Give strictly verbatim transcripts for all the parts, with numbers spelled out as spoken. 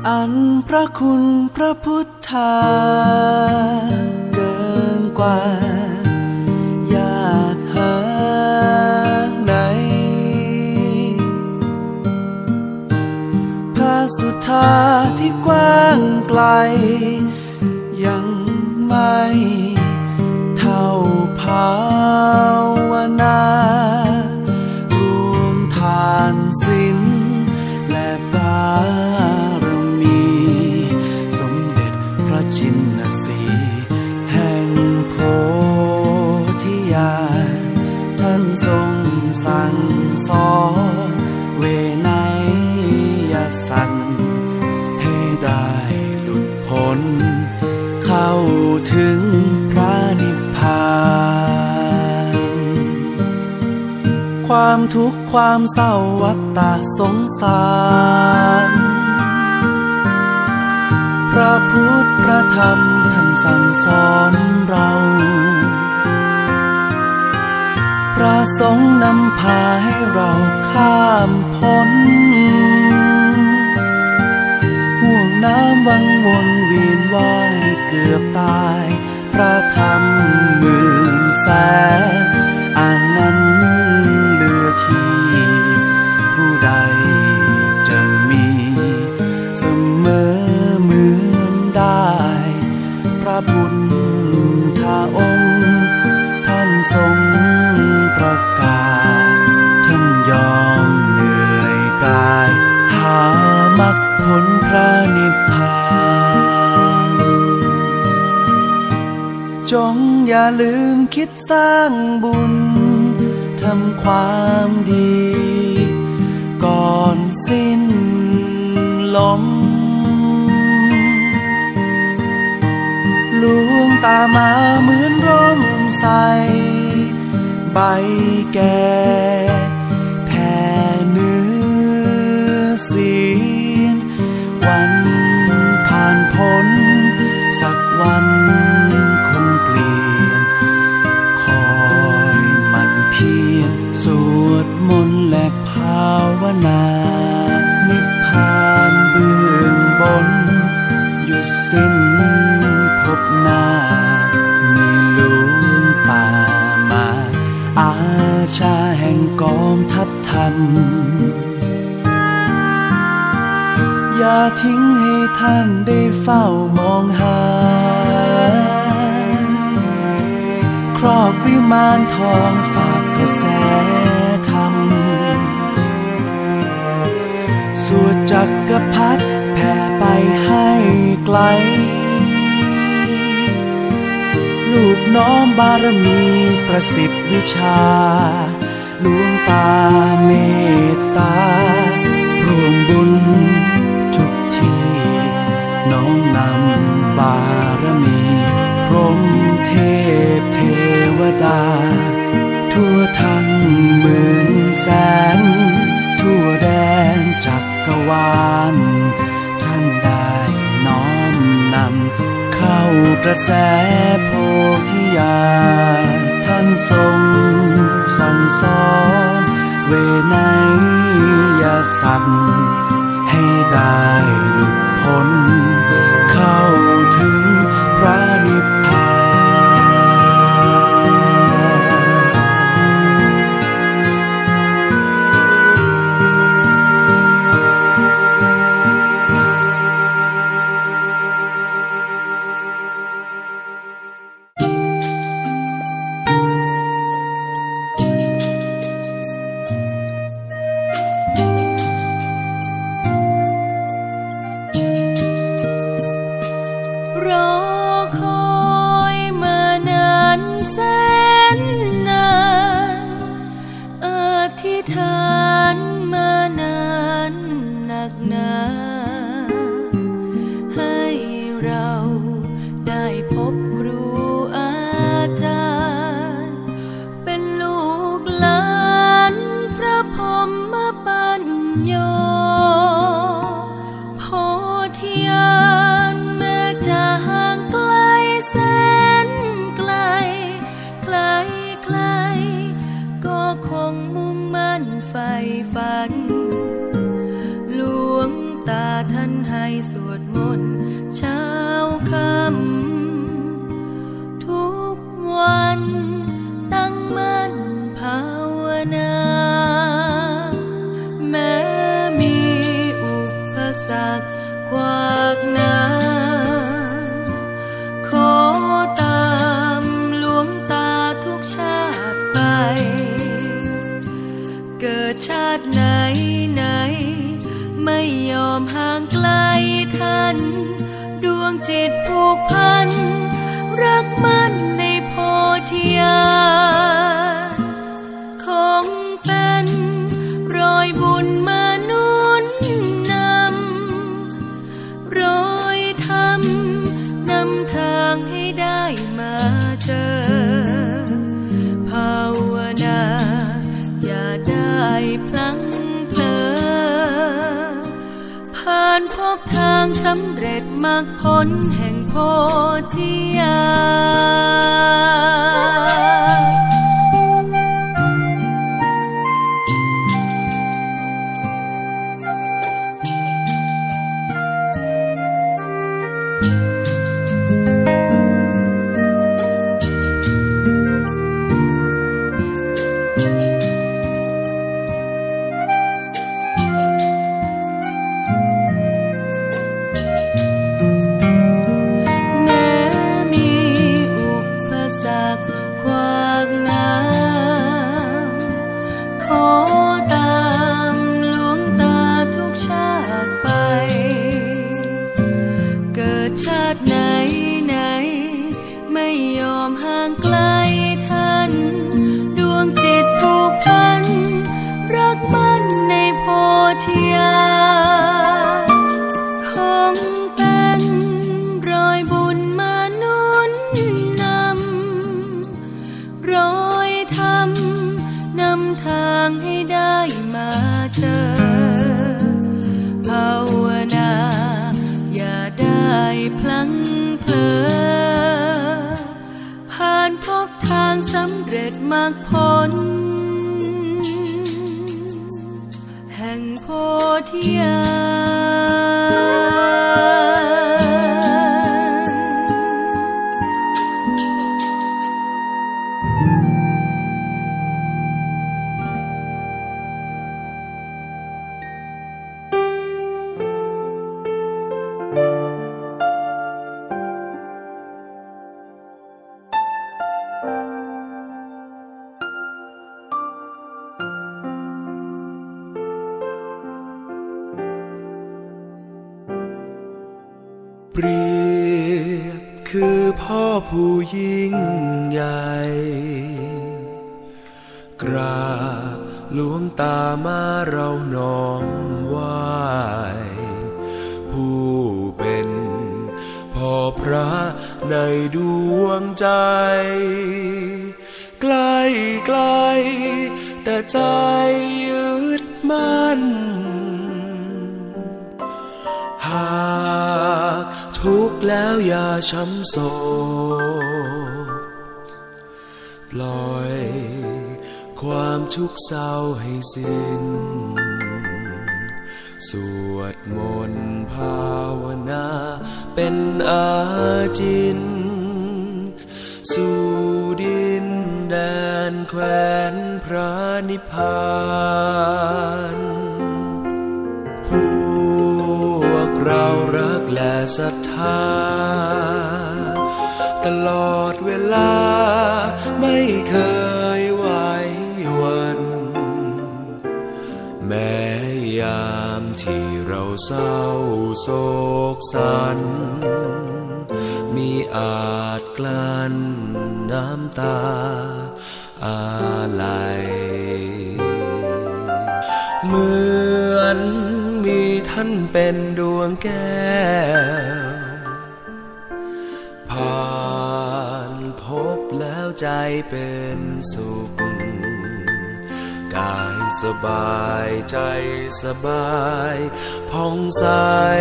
อันพระคุณพระพุทธาเกินกว่าอยากหาไหนพระสุธาที่กว้างไกลยังไม่เท่าภาวนา ทานศีลและบารมีสมเด็จพระชินสีห์แห่งโพธิญาณท่านทรงสั่งสอนเวไนยสัตว์ให้ได้หลุดพ้นเข้าถึงพระนิพพานความทุกข์ความเศร้าวัฏฏะสงสารพระพุทธพระธรรมท่านสั่งสอนเราพระสงฆ์นำพาให้เราข้ามพ้นห่วงน้ำวังวนเวียนว่ายเกือบตายพระธรรมหมื่นแสนอันนั้นเหลือที่ผู้ใดจะมีเสมอเหมือนได้พระพุทธองค์ท่านทรงประกาศท่านยอมเหนื่อยกายหามรรคผลพระนิพพานจงอย่าลืมคิดสร้างบุญทำความดีก่อนสิ้นลมหลวงตามาเหมือนร่มใสใบแก่แผ่เนื้อศีลวันผ่านพ้นสักวันคงเปลี่ยนคอยมันเพียรสวดมนต์และภาวนานิพพานเบื้องบนหยุดสิ้นพบหน้ามีหลวงตามาอาชาแห่งกองทัพธรรมอย่าทิ้งให้ท่านได้เฝ้ามองหาครอบวิมานทองฝากกระแสธรรมสวดจักรพรรดิแผ่ไปให้ไกลลูกน้อมบารมีประสิทธิ์วิชาหลวงตาเมตตารวมบุญทุกที่น้อมนำบารมีพรหมเทพเทวดาทั่วทั้งหมื่นแสนทั่วแดนจักรวาลท่านได้น้อมนำเข้ากระแสโพธิญาณท่านทรงสั่งสอนเวนยสัตว์ให้ได้หลุดพ้นเข้าถึงพระนิพพานหลวงตาท่านานให้สวดมนต์เช้าค่ำทุกวันตั้งมั่นภาวนาแม้มีอุปสรรคขวากหน้าขอตามหลวงตาทุกชาติไปเกิดชาติไหนไหนไม่ยอมห่างไกลท่านดวงจิตผูกพันรักมั่นในโพธิญาณคงเป็นรอยบุญมานุนนำรอยธรรมนำทางให้ได้มาเจอภาวนาอย่าได้พลั้งเผลอผ่านพบทางสำเร็จมรรคผลแห่งโพธิญาสำเร็จมรรคผลแห่งโพธิญาเปรียบคือพ่อผู้ยิ่งใหญ่กราบหลวงตามาเราน้อมไหว้ผู้เป็นพ่อพระในดวงใจใกล้ไกลแต่ใจยึดมั่นหากทุกข์แล้วอย่าช้ำโศกปล่อยความทุกข์เศร้าให้สิ้นสวดมนต์ภาวนาเป็นอาจินสู่ดินแดนแคว้นพระนิพพานพวกเรารักและศรัทธาตลอดเวลาไม่เคยไหวหวั่นแม้ยามที่เราเศร้าโศกสันมีอาจกลั้นน้ำตาอาลัยเหมือนมีท่านเป็นดวงแก้วผ่านพบแล้วใจเป็นสุขกายสบายใจสบายผ่องใส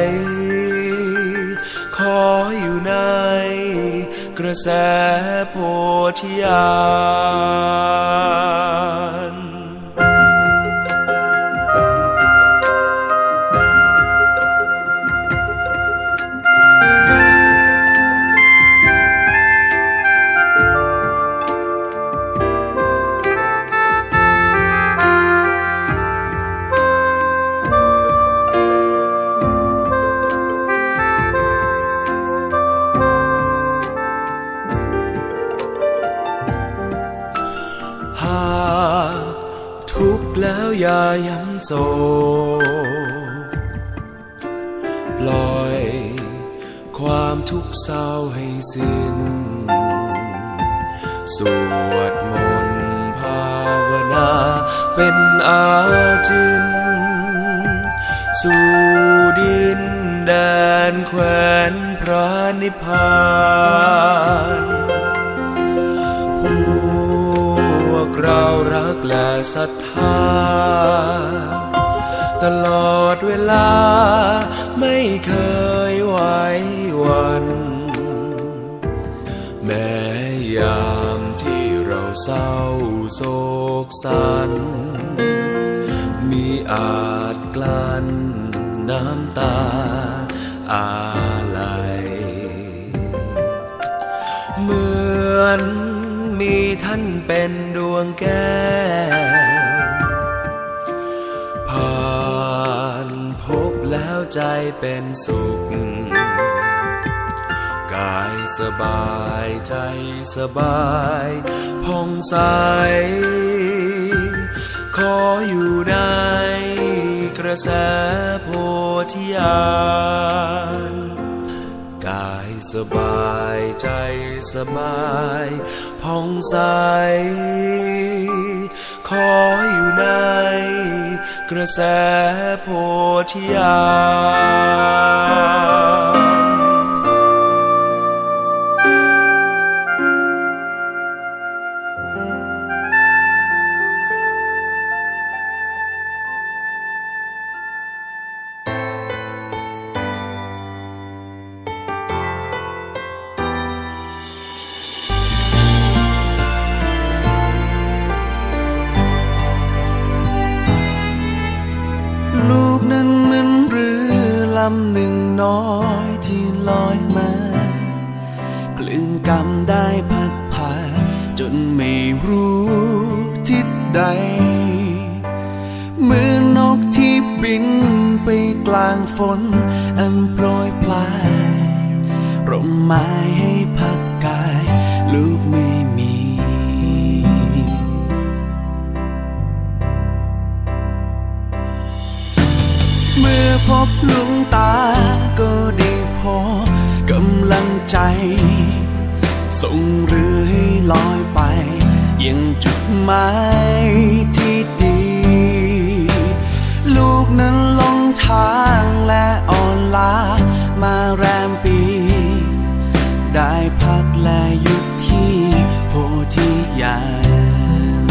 ขออยู่ในกระแสโพธิญาณย้ำโศกปล่อยความทุกข์เศร้าให้สิ้นสวดมนต์ภาวนาเป็นอาจินสู่ดินแดนแคว้นพระนิพพานพวกเรารักและศรัทธาตลอดเวลาไม่เคยไหวหวั่นแม้ยามที่เราเศร้าโศกสันมีอาจกลั้นน้ำตาอาลัยเหมือนมีท่านเป็นดวงแก้วผ่านพบแล้วใจเป็นสุขกายสบายใจสบายผ่องใสขออยู่ในกระแสโพธิญาณกายสบายใจสบายผ่องใสขออยู่ในกระแสโพธิญาณลำหนึ่งน้อยที่ลอยมาคลื่นกำได้พัดพาจนไม่รู้ทิศใดเหมือนนกที่บินไปกลางฝนอันโปรยปลายร่มไม้ให้พักกายลูกไม่มีเมื่อพบหลวงตาก็ได้พบกำลังใจส่งเรือให้ลอยไปยังจุดหมายที่ดีลูกนั้นหลงทางและอ่อนล้ามาแรมปีได้พักและหยุดที่โพธิญาณ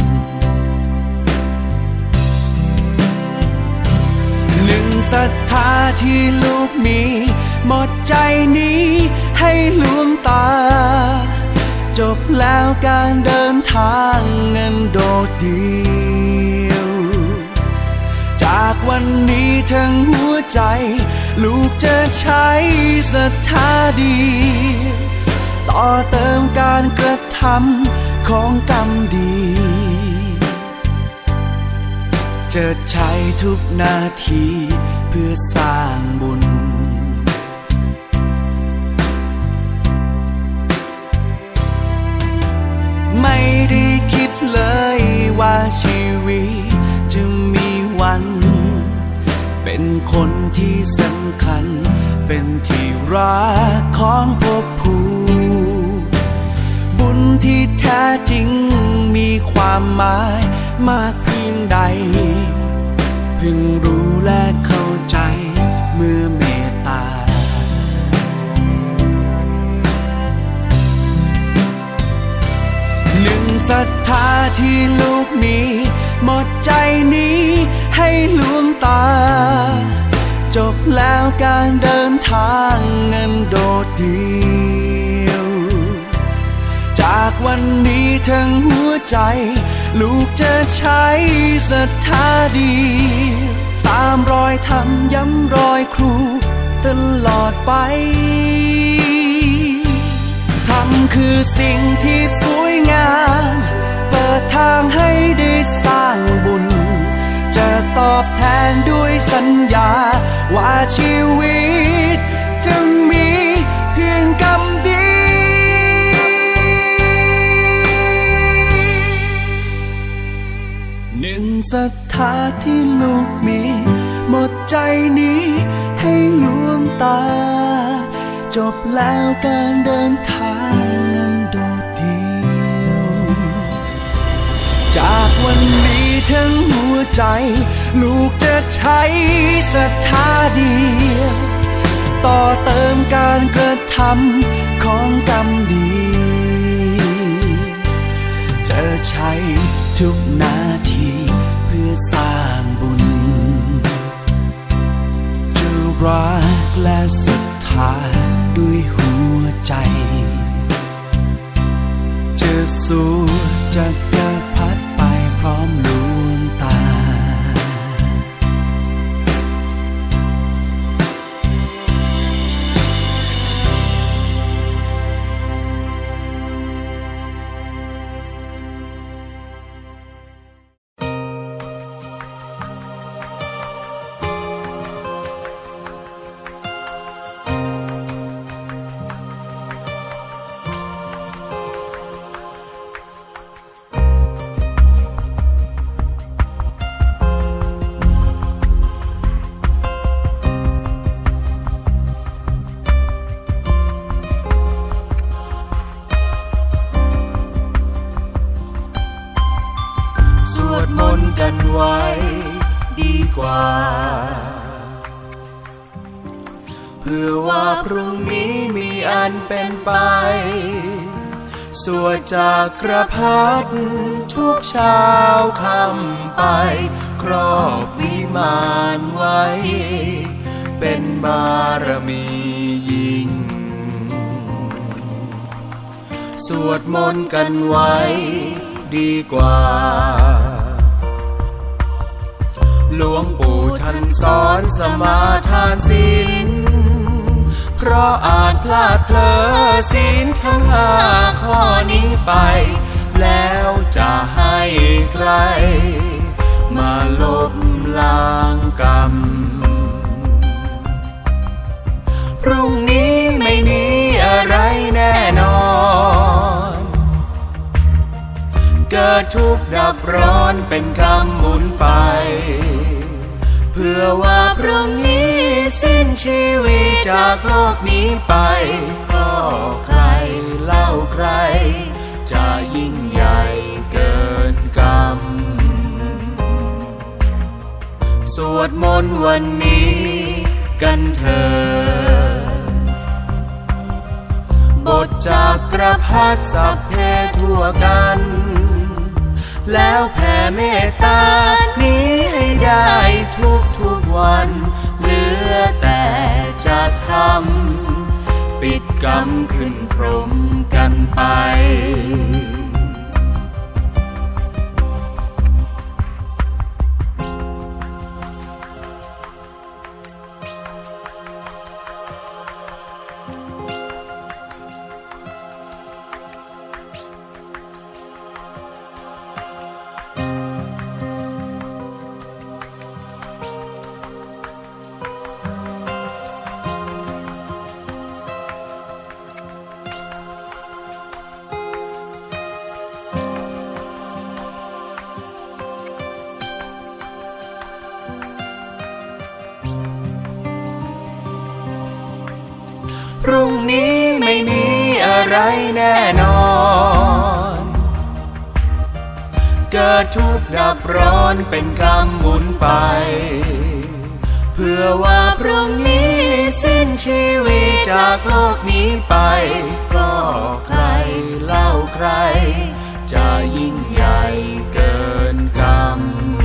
หนึ่งศรัทธาที่ลูกมีหมดใจนี้ให้หลวงตาจบแล้วการเดินทางเงินโดดเดี่ยวจากวันนี้ทั้งหัวใจลูกจะใช้ศรัทธาดีต่อเติมการกระทำของกรรมดีจะใช้ทุกนาทีเพื่อสร้างบุญไม่ได้คิดเลยว่าชีวิตจะมีวันเป็นคนที่สำคัญเป็นที่รักของภพภูมิบุญที่แท้จริงมีความหมายมากเพียงใดเพิ่งรู้และเข้าใจเมื่อเมตตาหนึ่งศรัทธาที่ลูกมีหมดใจนี้ให้หลวงตาจบแล้วการเดินทางเงินโดดเดี่ยวจากวันนี้ทั้งหัวใจลูกจะใช้ศรัทธาดีตามรอยธรรมย้ำรอยครูตลอดไปธรรมคือสิ่งที่สวยงามเปิดทางให้ได้สร้างบุญจะตอบแทนด้วยสัญญาว่าชีวิตจะมีเพียงกรรมดีหนึ่งศรัทธาที่ลูกมีหมดใจนี้ให้หลวงตาจบแล้วการเดินทางนั้นโดดเดี่ยวจากวันนี้ทั้งหัวใจลูกจะใช้ศรัทธาเดียวต่อเติมการกระทำของกรรมดีจะใช้ทุกนาทีเพื่อสร้างบุญจะรักและศรัทธาด้วยหัวใจจะสู้จะกระพัดไปพร้อมหลวงตากันไว้ดีกว่าเพื่อว่าพรุ่งนี้มีอันเป็นไปสวดจากกระพัดทุกเช้าค่ำไปครอบวิมานไว้เป็นบารมียิ่งสวดมนต์กันไว้ดีกว่าหลวงปู่ท่านสอนสมาทานศีลเพราะอาจพลาดเผลอศีลทั้งห้าข้อนี้ไปแล้วจะให้ใครมาลบล้างกรรมพรุ่งนี้ไม่มีอะไรแน่นอนเกิดทุกข์ดับร้อนเป็นกรรมหมุนไปเพื่อว่าพรุ่งนี้สิ้นชีวิตจากโลกนี้ไปก็ใครเล่าใครจะยิ่งใหญ่เกินกรรมสวดมนต์วันนี้กันเถิดบทจากกระพัดสัพเพทั่วกันแล้วแผ่เมตตานี้ให้ได้ทุกทุกวันเหลือแต่จะทำปิดกรรมขึ้นพรหมกันไปพรุ่งนี้ไม่มีอะไรแน่นอนเกิดทุกข์ดับร้อนเป็นกรรมหมุนไปเพื่อว่าพรุ่งนี้สิ้นชีวิตจากโลกนี้ไปก็ใครเล่าใครจะยิ่งใหญ่เกินกรรม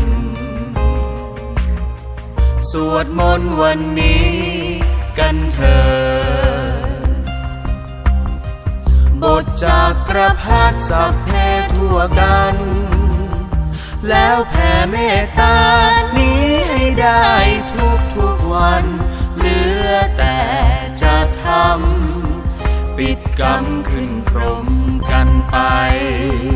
สวดมนต์วันนี้กันเถิดบทจากกระพัดสัพเพทั่วกันแล้วแผ่เมตตานี้ให้ได้ทุกทุกวันเหลือแต่จะทำปิดกรรมขึ้นพรหมกันไป